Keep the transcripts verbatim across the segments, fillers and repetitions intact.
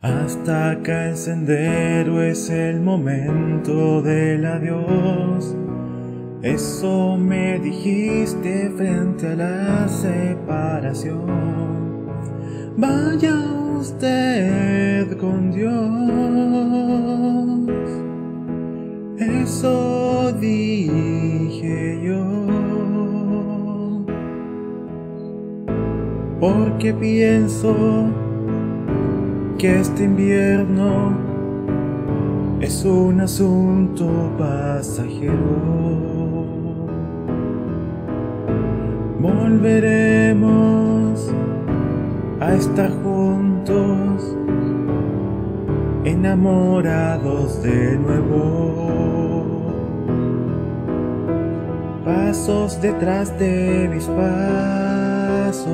Hasta acá el sendero es el momento del adiós. Eso me dijiste frente a la separación. Vaya usted con Dios. Eso dije yo. Porque pienso que este invierno es un asunto pasajero. Volveremos a estar juntos, enamorados de nuevo. Pasos detrás de mis pasos,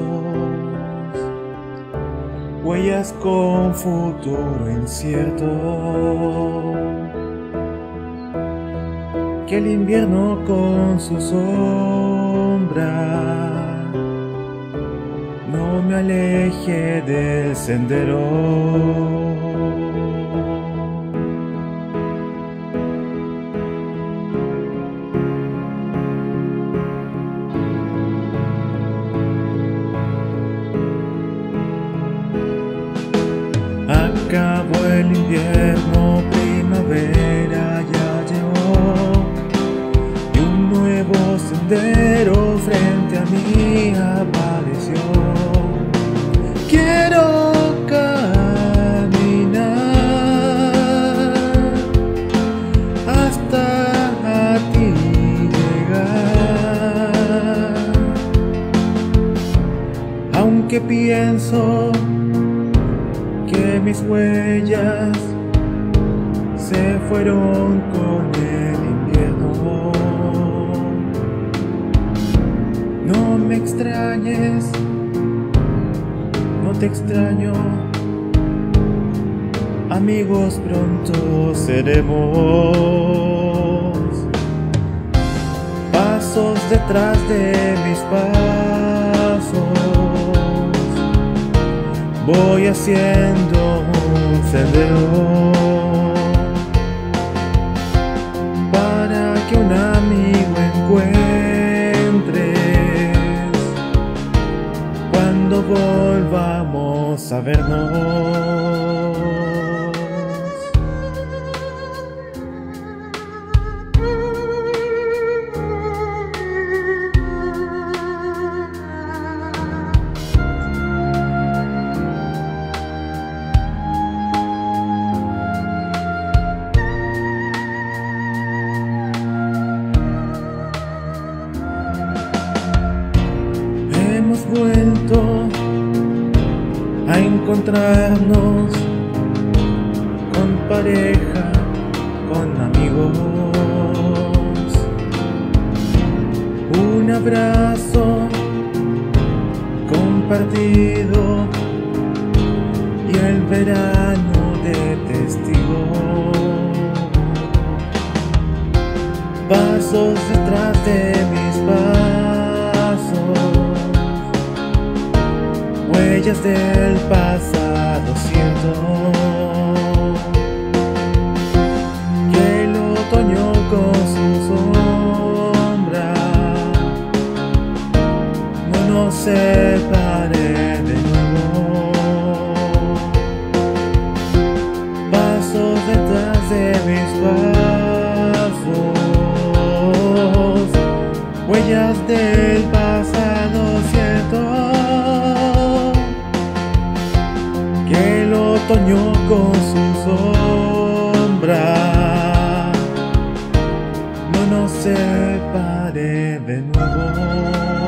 huellas con futuro incierto. Que el invierno con su sombra no me aleje del sendero. Acabó el invierno, primavera ya llegó, y un nuevo sendero frente a mí apareció. Quiero caminar hasta a ti llegar, aunque pienso que mis huellas se fueron con el invierno. No me extrañes, no te extraño, amigos pronto seremos. Pasos detrás de mis pasos, voy haciendo un sendero para que un amigo encuentres cuando volvamos a vernos. Hemos vuelto a encontrarnos con pareja, con amigos. Un abrazo compartido y el verano de testigo. Pasos detrás de mis pasos, huellas del pasado siento. Que el otoño con su sombra no nos separe de nuevo. Pasos detrás de mis pasos, huellas del pasado siento. Que el otoño con su sombra no nos separe de nuevo.